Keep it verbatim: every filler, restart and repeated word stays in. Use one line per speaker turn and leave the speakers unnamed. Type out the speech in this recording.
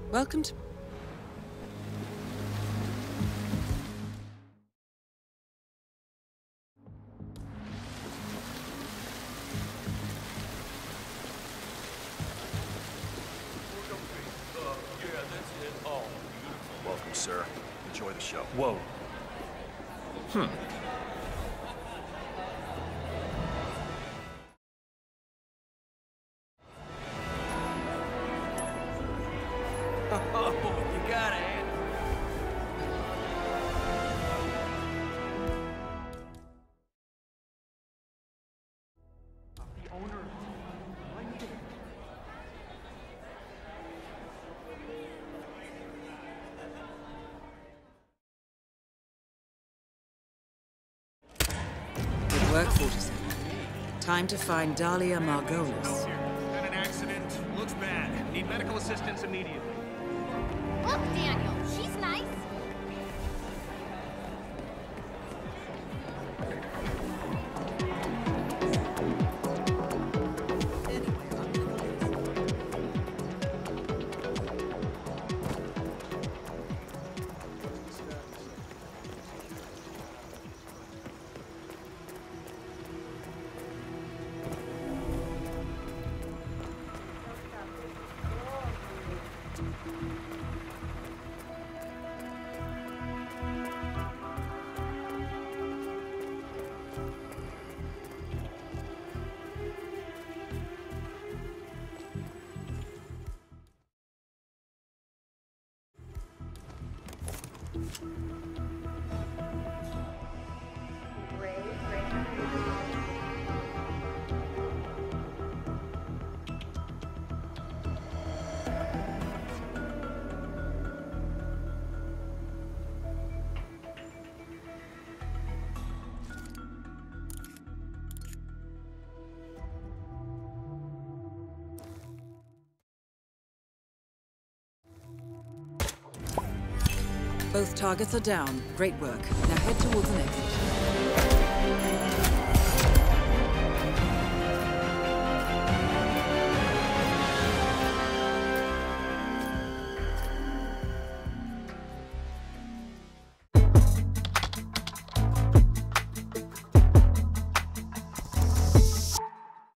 Welcome to...
Welcome, sir. Enjoy the show.
Whoa. Hmm.
Oh, you got it. The owner. Right there.
Good work, forty-seven. Time to find Dahlia Margolis.
Been an accident. Looks bad. Need medical assistance immediately.
Look, Daniel, she's nice.
Both targets are down. Great work. Now head towards an exit.